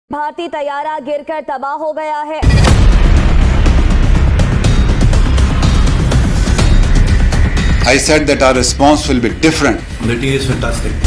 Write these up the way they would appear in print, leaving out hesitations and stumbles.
भारतीय तैयारा गिरकर तबाह हो गया है। I said that our response will be different. The team is fantastic.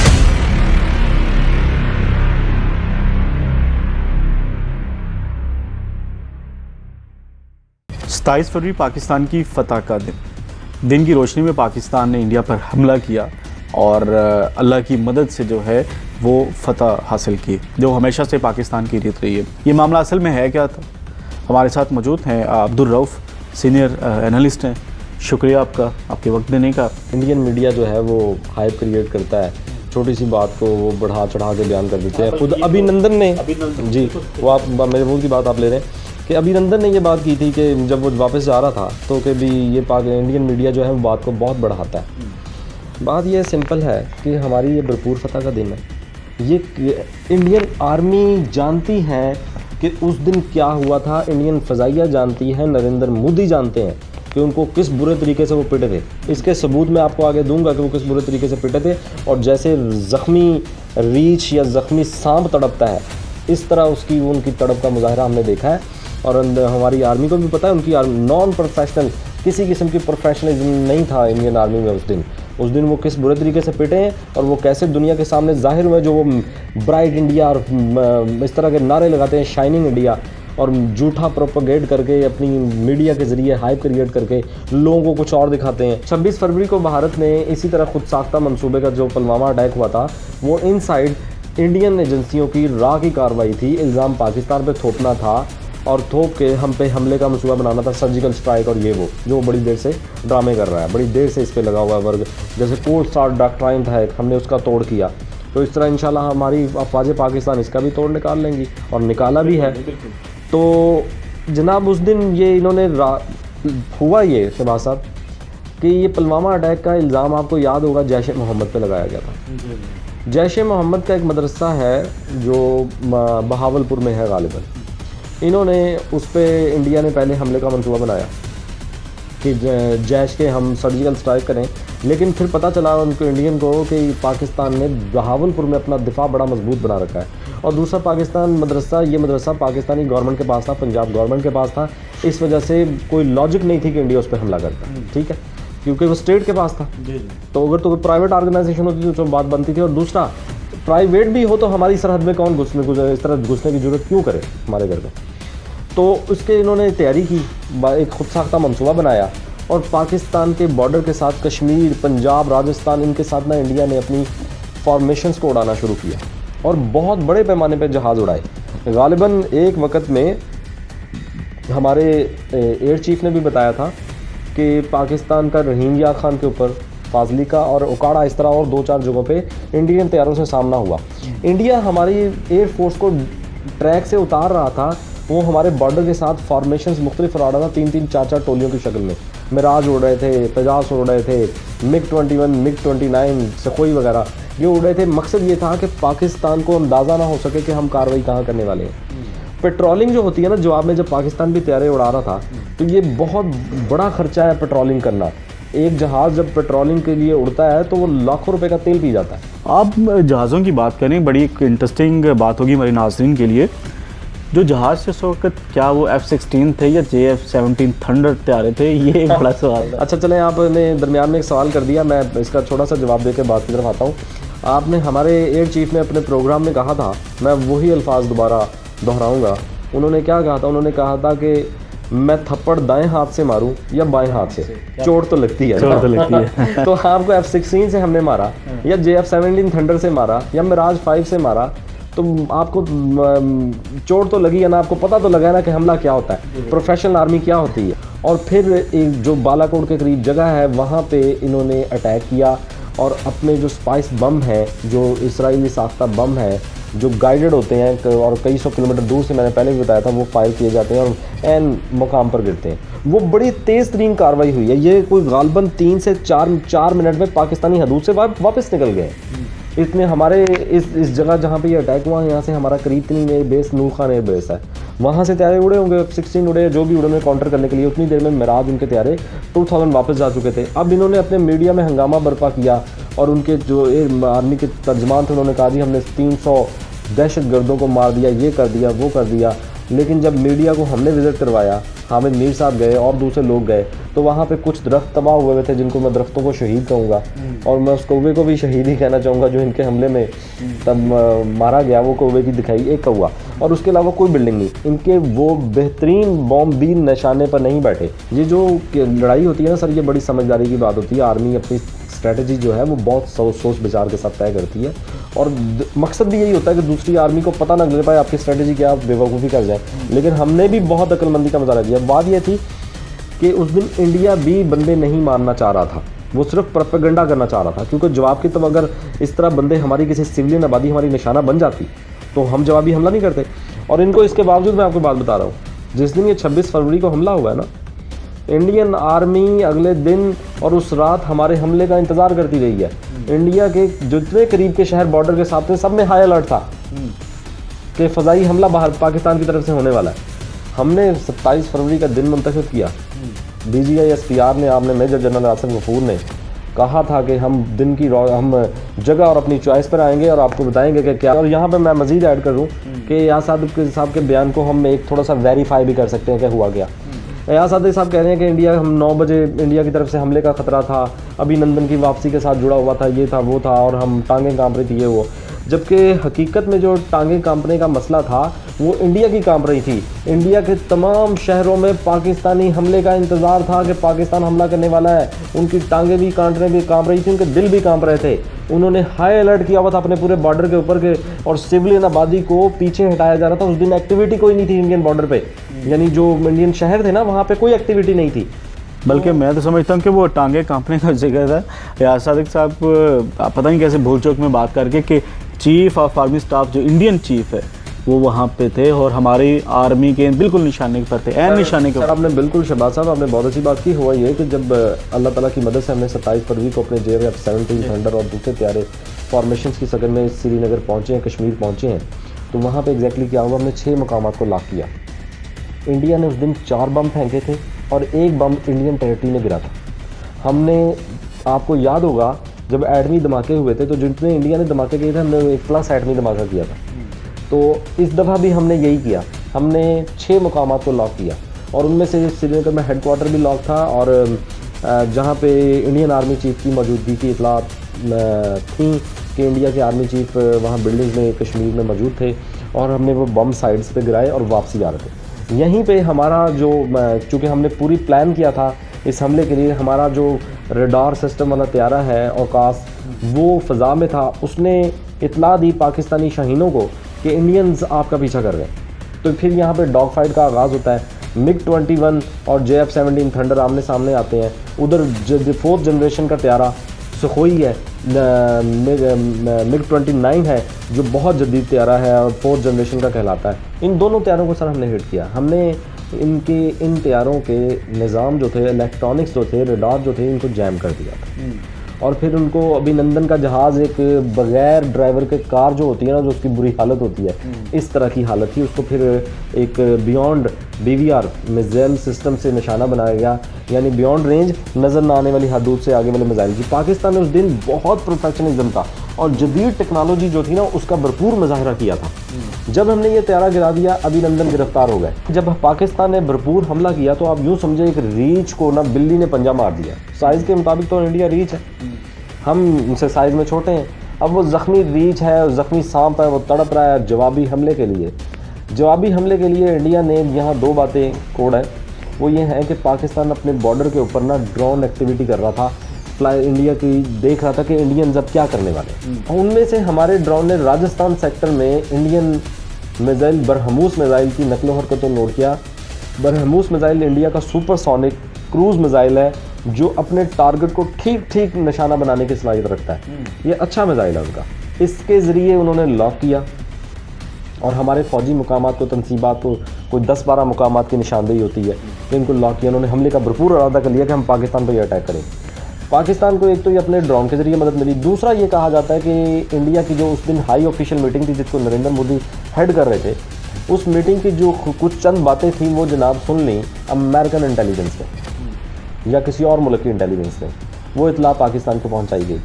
27 फरवरी पाकिस्तान की फतह का दिन की रोशनी में पाकिस्तान ने इंडिया पर हमला किया और अल्लाह की मदद से जो है वो फतह हासिल की, जो हमेशा से पाकिस्तान की रीत रही है। ये मामला असल में है क्या था? हमारे साथ मौजूद हैं अब्दुल रऊफ़, सीनियर एनालिस्ट हैं। शुक्रिया आपका, आपके वक्त देने का। इंडियन मीडिया जो है वो हाइप क्रिएट करता है, छोटी सी बात को वो बढ़ा चढ़ा के बयान कर देते हैं। खुद अभिनंदन ने जी, वो आप मेरे मुंह की बात आप ले रहे हैं कि अभिनंदन ने ये बात की थी कि जब वो वापस जा रहा था तो कि भी ये इंडियन मीडिया जो है वो बात को बहुत बढ़ाता है। बात ये सिंपल है कि हमारी ये भरपूर फतह का दिन है। ये इंडियन आर्मी जानती है कि उस दिन क्या हुआ था, इंडियन फ़ज़ाइया जानती है, नरेंद्र मोदी जानते हैं कि उनको किस बुरे तरीके से वो पिटे थे। इसके सबूत मैं आपको आगे दूंगा कि वो किस बुरे तरीके से पिटे थे, और जैसे ज़ख्मी रीछ या ज़ख्मी सांप तड़पता है इस तरह उनकी तड़प का मुजाहरा हमने देखा है। और हमारी आर्मी को भी पता है, उनकी नॉन प्रोफेशनल, किसी किस्म की प्रोफेशनलिज्म नहीं था इंडियन आर्मी में उस दिन वो किस बुरे तरीके से पिटे हैं और वो कैसे दुनिया के सामने जाहिर हुए। जो वो ब्राइट इंडिया और इस तरह के नारे लगाते हैं, शाइनिंग इंडिया, और झूठा प्रोपोगेट करके अपनी मीडिया के ज़रिए हाइप क्रिएट करके लोगों को कुछ और दिखाते हैं। 26 फरवरी को भारत ने इसी तरह खुद साख्ता मंसूबे का जो पुलवामा अटैक हुआ था वो इनसाइड इंडियन एजेंसियों की राह की कार्रवाई थी। इल्ज़ाम पाकिस्तान पे थोपना था और थोप के हम पे हमले का मंसूबा बनाना था, सर्जिकल स्ट्राइक और ये वो जो बड़ी देर से ड्रामे कर रहा है, बड़ी देर से इस पर लगा हुआ है वर्ग। जैसे कोल्ड स्टार डॉक्ट्राइन था एक, हमने उसका तोड़ किया, तो इस तरह इंशाल्लाह हमारी अफवाज पाकिस्तान इसका भी तोड़ निकाल लेंगी, और निकाला भी है। तो जनाब उस दिन ये इन्होंने हुआ ये शहबाज साहब कि ये पुलवामा अटैक का इल्ज़ाम आपको याद होगा जैश ए मोहम्मद पे लगाया गया था। जैश ए मोहम्मद का एक मदरसा है जो बहावलपुर में है गालिबन। इन्होंने उस पर इंडिया ने पहले हमले का मंसूबा बनाया कि जैश के हम सर्जिकल स्ट्राइक करें, लेकिन फिर पता चला उनको इंडियन को कि पाकिस्तान ने बहावलपुर में अपना दिफा बड़ा मजबूत बना रखा है। और दूसरा पाकिस्तान मदरसा, ये मदरसा पाकिस्तानी गवर्नमेंट के पास था, पंजाब गवर्नमेंट के पास था। इस वजह से कोई लॉजिक नहीं थी कि इंडिया उस पर हमला करता, ठीक है, क्योंकि वो स्टेट के पास था। तो अगर तो कोई प्राइवेट ऑर्गेनाइजेशन होती तो बात बनती थी। और दूसरा प्राइवेट भी हो तो हमारी सरहद में कौन इस तरह घुसने की जरूरत क्यों करे हमारे घर में। तो उसके इन्होंने तैयारी की, एक खुद साख्ता मंसूबा बनाया, और पाकिस्तान के बॉर्डर के साथ कश्मीर, पंजाब, राजस्थान, इनके साथ ना इंडिया ने अपनी फॉर्मेशंस को उड़ाना शुरू किया और बहुत बड़े पैमाने पर जहाज़ उड़ाए। गालिबन एक वक्त में हमारे एयर चीफ ने भी बताया था कि पाकिस्तान का रहीम या खान के ऊपर, फाजलिका और उकाड़ा, इस तरह और 2-4 जगहों पे इंडियन तैयारों से सामना हुआ। इंडिया हमारी एयर फोर्स को ट्रैक से उतार रहा था, वो हमारे बॉर्डर के साथ फॉर्मेशंस मुख्तलिफ उड़ा रहा था, 3-3, 4-4 टोलियों की शक्ल में। मिराज उड़ रहे थे, तेजास उड़ रहे थे, MiG-21, MiG-29, सखोई वगैरह ये उड़ रहे थे। मकसद ये था कि पाकिस्तान को अंदाज़ा ना हो सके कि हम कार्रवाई कहाँ करने वाले हैं। पेट्रोलिंग जो होती है ना, जवाब में जब पाकिस्तान भी तैयारे उड़ा रहा था, तो ये बहुत बड़ा खर्चा है पेट्रोलिंग करना। एक जहाज़ जब पेट्रोलिंग के लिए उड़ता है तो वो लाखों रुपए का तेल पी जाता है। आप जहाज़ों की बात करें, बड़ी एक इंटरेस्टिंग बात होगी हमारे नाज़रीन के लिए। जो जहाज़ इस वक्त क्या वो F-16 थे या JF-17 थंडर तैयारे थे, ये एक बड़ा सवाल है। अच्छा चलें, आपने दरमियान में एक सवाल कर दिया, मैं इसका छोटा सा जवाब दे के बात की तरफ आता हूँ। आपने हमारे एयर चीफ ने अपने प्रोग्राम में कहा था, मैं वही अल्फाज दोबारा दोहराऊँगा, उन्होंने क्या कहा था? उन्होंने कहा था कि मैं थप्पड़ दाएं हाथ से मारूं या बाएं हाथ से, चोट तो लगती है, चोट तो लगती है। तो आपको F-16 से हमने मारा या JF-17 थंडर से मारा या मिराज 5 से मारा, तो आपको चोट तो लगी है ना, आपको पता तो लगा ना कि हमला क्या होता है, प्रोफेशनल आर्मी क्या होती है। और फिर एक जो बालाकोट के करीब जगह है वहाँ पे इन्होंने अटैक किया, और अपने जो स्पाइस बम है, जो इसराइली साख्ता बम है, जो गाइडेड होते हैं और कई सौ किलोमीटर दूर से, मैंने पहले भी बताया था, वो फायर किए जाते हैं और एन मुकाम पर गिरते हैं। वो बड़ी तेज़ तरीन कार्रवाई हुई है। ये कोई गालबन 3 से 4 मिनट में पाकिस्तानी हदूद से वापस निकल गए। इतने हमारे इस जगह जहाँ पे ये अटैक हुआ, यहाँ से हमारा करीब 3 air base, Noor Khan air base है, वहाँ से तैयारे उड़े होंगे, F-16 उड़े, जो भी उड़े काउंटर करने के लिए। उतनी देर में मिराज उनके तैयारे 2000 वापस जा चुके थे। अब इन्होंने अपने मीडिया में हंगामा बर्पा किया, और उनके जो आर्मी के तर्जमान थे उन्होंने कहा जी हमने 300 दहशत गर्दों को मार दिया, ये कर दिया, वो कर दिया। लेकिन जब मीडिया को हमने विज़िट करवाया, हामिद मीर साहब गए और दूसरे लोग गए, तो वहाँ पे कुछ दरख्त तबाह हुए थे, जिनको मैं दरख्तों को शहीद कहूँगा, और मैं उस कौवे को भी शहीद ही कहना चाहूँगा जो इनके हमले में तब मारा गया। वो कौवे की दिखाई एक कौवा, और उसके अलावा कोई बिल्डिंग नहीं। इनके वो बेहतरीन बॉम्बीन निशाने पर नहीं बैठे। ये जो लड़ाई होती है ना सर, ये बड़ी समझदारी की बात होती है। आर्मी अपनी स्ट्रैटेजी जो है वो बहुत सोच विचार के साथ तय करती है, और मकसद भी यही होता है कि दूसरी आर्मी को पता ना चल पाए आपकी स्ट्रैटेजी क्या, आप बेवकूफ़ी कर जाए। लेकिन हमने भी बहुत अक्लमंदी का मुजाहरा किया। बात ये थी कि उस दिन इंडिया भी बंदे नहीं मारना चाह रहा था, वो सिर्फ प्रोपेगेंडा करना चाह रहा था, क्योंकि जवाब की तब अगर इस तरह बंदे हमारी किसी सिविलियन आबादी हमारी निशाना बन जाती तो हम जवाबी हमला नहीं करते। और इनको इसके बावजूद मैं आपको बात बता रहा हूँ, जिस दिन ये 26 फरवरी को हमला हुआ है ना, इंडियन आर्मी अगले दिन और उस रात हमारे हमले का इंतज़ार करती रही है। इंडिया के जितने करीब के शहर बॉर्डर के साथ थे, सब में हाई अलर्ट था कि फ़ज़ाई हमला बाहर पाकिस्तान की तरफ से होने वाला है। हमने 27 फरवरी का दिन मुंतखब किया। DGI SPR ने, आपने मेजर जनरल आसिफ गफूर ने कहा था कि हम दिन की हम जगह और अपनी चॉइस पर आएंगे और आपको बताएंगे कि क्या। और यहाँ पे मैं मज़ीद ऐड कर दूँ कि यार साहब के बयान को हम एक थोड़ा सा वेरीफाई भी कर सकते हैं कि हुआ क्या। यहाँ सादिक साहब कह रहे हैं कि इंडिया, हम 9 बजे इंडिया की तरफ से हमले का ख़तरा था, अभिनंदन की वापसी के साथ जुड़ा हुआ था, ये था वो था, और हम टांगें कांप रही थी ये वो। जबकि हकीकत में जो टांगें कांपने का मसला था वो इंडिया की कांप रही थी। इंडिया के तमाम शहरों में पाकिस्तानी हमले का इंतज़ार था कि पाकिस्तान हमला करने वाला है। उनकी टांगें भी कांप रही थी, उनके दिल भी कांप रहे थे। उन्होंने हाई अलर्ट किया हुआ था अपने पूरे बॉर्डर के ऊपर के, और सिविलियन आबादी को पीछे हटाया जा रहा था। उस दिन एक्टिविटी कोई नहीं थी इंडियन बॉर्डर पे, यानी जो इंडियन शहर थे ना, वहाँ पे कोई एक्टिविटी नहीं थी। बल्कि मैं तो समझता हूँ कि वो टांगे कांपने का जिक्र था। यार सादिक साहब पता नहीं कैसे भूल चौक में बात करके कि चीफ ऑफ आर्मी स्टाफ जो इंडियन चीफ है वो वहाँ पे थे और हमारी आर्मी के बिल्कुल निशाने पर थे, एन निशाने के। सर आपने बिल्कुल, शहबाज साहब आपने बहुत अच्छी बात की। हुआ ये कि जब अल्लाह ताला की मदद से हमने 27 फरवरी को अपने JF-17 थंडर और दूसरे प्यारे फॉर्मेशन की शक्ल में श्रीनगर पहुँचे हैं, कश्मीर पहुँचे हैं, तो वहाँ पर एग्जैक्टली क्या हुआ, हमने 6 मकामात को लॉक किया। इंडिया ने उस दिन 4 बम फेंके थे और 1 बम इंडियन टेरिटरी में गिरा था। हमने, आपको याद होगा जब एटमी धमाके हुए थे, तो जितने इंडिया ने धमाके किए थे, हमने 1+ एटमी धमाका किया था। तो इस दफ़ा भी हमने यही किया, हमने 6 मकामात को लॉक किया, और उनमें से श्रीनगर में हेडक्वार्टर भी लॉक था, और जहाँ पे इंडियन आर्मी चीफ की मौजूदगी की इतला थी कि इंडिया के आर्मी चीफ वहाँ बिल्डिंग्स में कश्मीर में मौजूद थे, और हमने वो बम साइड्स पे गिराए और वापसी आ रहे थे। यहीं पे हमारा जो, चूँकि हमने पूरी प्लान किया था इस हमले के लिए, हमारा जो रडार सिस्टम वाला त्यारा है औकास, वो फ़ज़ा में था। उसने इतला दी पाकिस्तानी शाहीनों को कि इंडियंस आपका पीछा कर रहे हैं। तो फिर यहाँ पे डॉग फाइट का आगाज़ होता है। MiG-21 और JF-17 थंडर आमने सामने आते हैं। उधर 4th जनरेशन का त्यारा सुखोई है, MiG-29 है जो बहुत जदीद त्यारा है और 4th जनरेशन का कहलाता है। इन दोनों त्यारों को सर हमने हिट किया। हमने इन त्यारों के निज़ाम जो थे, इलेक्ट्रॉनिक्स जो थे, रडार जो थे, इनको जैम कर दिया था। और फिर उनको अभिनंदन का जहाज़, एक बगैर ड्राइवर के कार जो होती है ना, जो उसकी बुरी हालत होती है, इस तरह की हालत थी, उसको फिर एक बियॉन्ड BVR मिसाइल सिस्टम से निशाना बनाया गया, यानी बियॉन्ड रेंज, नज़र ना आने वाली हदूद से आगे वाले मिसाइल की। पाकिस्तान ने उस दिन बहुत प्रोफेशनलिज्म था और जदीद टेक्नोलॉजी जो थी ना, उसका भरपूर मुजाहरा किया था। जब हमने ये त्यारा गिरा दिया, अभिनंदन गिरफ्तार हो गए। जब पाकिस्तान ने भरपूर हमला किया तो आप यूँ समझे एक रीछ को ना बिल्ली ने पंजा मार दिया। साइज़ के मुताबिक तो इंडिया रीछ है, हम उनसे साइज़ में छोटे हैं। अब वो ज़ख्मी रीछ है, ज़ख्मी सांप है, वो तड़प रहा है जवाबी हमले के लिए। जवाबी हमले के लिए इंडिया ने यहाँ 2 बातें कोड है, वो ये है कि पाकिस्तान अपने बॉर्डर के ऊपर ना ड्रोन एक्टिविटी कर रहा था, इंडिया की देख रहा था कि इंडियंस अब क्या करने वाले। उनमें से हमारे ड्रोन ने राजस्थान सेक्टर में इंडियन मिसाइल बरहमूस मिसाइल की नकलो हरकत को नोट किया। बरहमूस मिसाइल इंडिया का सुपरसोनिक क्रूज़ मिसाइल है जो अपने टारगेट को ठीक ठीक निशाना बनाने की सलाहियत रखता है। ये अच्छा मिसाइल है उनका। इसके ज़रिए उन्होंने लॉक किया और हमारे फ़ौजी मुकामात को, तनसीबात को, कोई 10-12 मुकामात की निशानदेही होती है, तो इनको लॉक किया। उन्होंने हमले का भरपूर इरादा कर लिया कि हम पाकिस्तान पर ये अटैक करें। पाकिस्तान को एक तो ये अपने ड्रोन के ज़रिए मदद मिली, दूसरा ये कहा जाता है कि इंडिया की जो उस दिन हाई ऑफिशियल मीटिंग थी जिसको नरेंद्र मोदी हेड कर रहे थे, उस मीटिंग की जो कुछ चंद बातें थी वो जनाब सुन ली अमेरिकन इंटेलिजेंस ने या किसी और मुल्क की इंटेलिजेंस ने, वो इतला पाकिस्तान को पहुंचाई गई।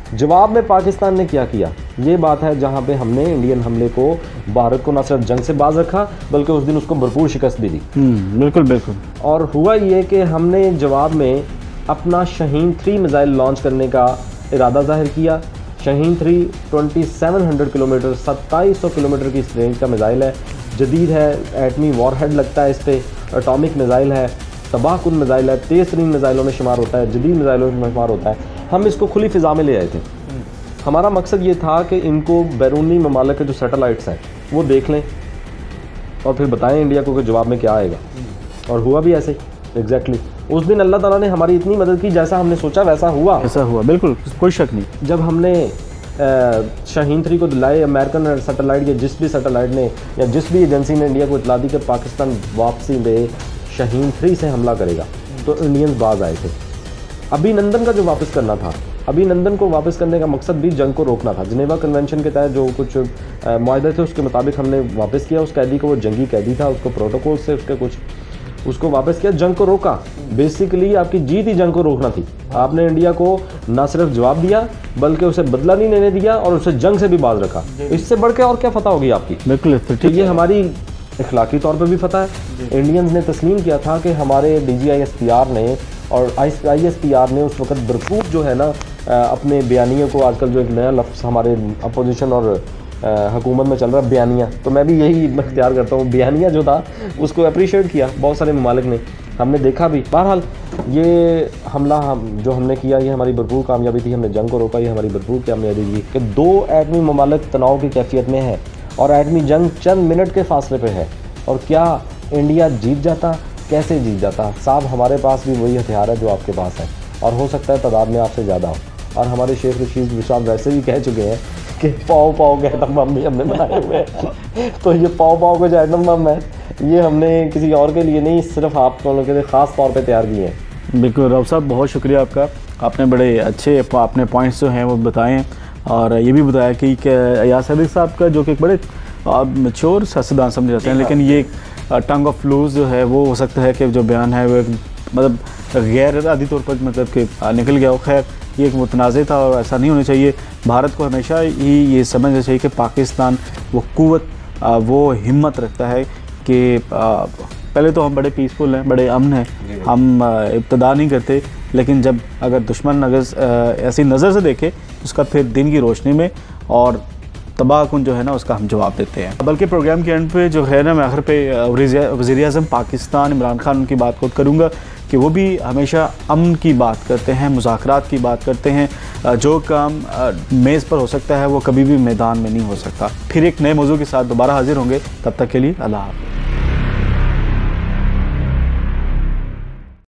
जवाब में पाकिस्तान ने क्या किया, ये बात है जहां पे हमने इंडियन हमले को, भारत को न सिर्फ जंग से बाज रखा बल्कि उस दिन उसको भरपूर शिकस्त भी दी। बिल्कुल बिल्कुल। और हुआ ये कि हमने जवाब में अपना शाहीन 3 मिसाइल लॉन्च करने का इरादा जाहिर किया। शाहीन 3 2700 किलोमीटर 2700 किलोमीटर की इस रेंज का मिसाइल है, जदीद है, एटमी वॉरहेड लगता है इस पर, एटॉमिक मिसाइल है, तबाहकुन मिसाइल है, तेज़ तरीन मिसाइलों में शुमार होता है, जदीद मिसाइलों में शुमार होता है। हम इसको खुली फ़िज़ा में ले आए थे। हमारा मकसद ये था कि इनको बैरूनी ममालिक के जो सैटेलाइट्स हैं वो देख लें और फिर बताएं इंडिया को कि जवाब में क्या आएगा। और हुआ भी ऐसे एग्जैक्टली। उस दिन अल्लाह ताला ने हमारी इतनी मदद की, जैसा हमने सोचा वैसा हुआ। ऐसा हुआ, बिल्कुल कोई शक नहीं। जब हमने शाहीन 3 को दिलाए, अमेरिकन सैटेलाइट या जिस भी सैटेलाइट ने या जिस भी एजेंसी ने इंडिया को इतला दी कि पाकिस्तान वापसी में शाहीन 3 से हमला करेगा, तो इंडियंस बाज आए थे। अभिनंदन का जो वापस करना था, अभिनंदन को वापस करने का मकसद भी जंग को रोकना था। जिनेवा कन्वेंशन के तहत जो कुछ मुआहदे थे उसके मुताबिक हमने वापस किया उस कैदी को। वो जंगी कैदी था, उसको प्रोटोकॉल से उसके कुछ उसको वापस किया, जंग को रोका। बेसिकली आपकी जीत ही जंग को रोकना थी। आपने इंडिया को ना सिर्फ जवाब दिया बल्कि उसे बदला नहीं लेने दिया और उसे जंग से भी बाज रखा। इससे बढ़ के और क्या फतह होगी आपकी। बिल्कुल तो ये हमारी इखलाकी तौर पर भी फतह है। इंडियंस ने तस्लीम किया था कि हमारे DGISPR ने और ISPR ने उस वक्त भरपूर जो है ना अपने बयानियों को, आजकल जो एक नया लफ्ज़ हमारे अपोजिशन और हुकूमत में चल रहा है बयानिया, तो मैं भी यही इख्तियार करता हूँ। बयानिया जो था उसको अप्रिशिएट किया बहुत सारे ममालिक ने, हमने देखा भी। बहरहाल ये हमला जो हमने किया ये हमारी भरपूर कामयाबी थी। हमने जंग को रोका, ये हमारी भरपूर कामयाबी थी कि 2 एटमी ममालिक तनाव की कैफियत में है और एटमी जंग चंद मिनट के फासले पे है। और क्या इंडिया जीत जाता, कैसे जीत जाता? साहब हमारे पास भी वही हथियार है जो आपके पास है और हो सकता है तादाद में आपसे ज़्यादा हो। और हमारे शेख रशीद साहब वैसे भी कह चुके हैं कि पाव पाव के एटम बम भी हमने बनाए हुए हैं। तो ये पाव के जो एटम बम है ये हमने किसी और के लिए नहीं, सिर्फ आप लोगों के लिए ख़ास तौर पे तैयार किए हैं। बिल्कुल राव साहब, बहुत शुक्रिया आपका। आपने बड़े अच्छे अपने पॉइंट्स जो हैं वो बताए हैं और ये भी बताया कि अयाज सदीक साहब का जो कि एक बड़े मैच्योर सियासतदान समझे जाते हैं, लेकिन ये टंग ऑफ लूज जो है वो हो सकता है कि जो बयान है वो मतलब गैर आदि तौर पर मतलब कि निकल गया हो। खैर ये एक मुतनाज़ था और ऐसा नहीं होना चाहिए। भारत को हमेशा ही ये समझना चाहिए कि पाकिस्तान वो क़ुव्वत वो हिम्मत रखता है कि पहले तो हम बड़े पीसफुल हैं, बड़े अमन हैं, हम इब्तदा नहीं करते, लेकिन जब अगर दुश्मन अगर ऐसी नज़र से देखे उसका फिर दिन की रोशनी में और तबाहकुन जो है ना उसका हम जवाब देते हैं। बल्कि प्रोग्राम के एंड पे जो है ना मैं आखिर पे वज़ीर-ए-आज़म पाकिस्तान इमरान खान उनकी बात को करूँगा कि वो भी हमेशा अमन की बात करते हैं, मुज़ाकरात की बात करते हैं। जो काम मेज़ पर हो सकता है वो कभी भी मैदान में नहीं हो सकता। फिर एक नए मौजू के साथ दोबारा हाजिर होंगे, तब तक के लिए अल्लाह हाफ़िज़।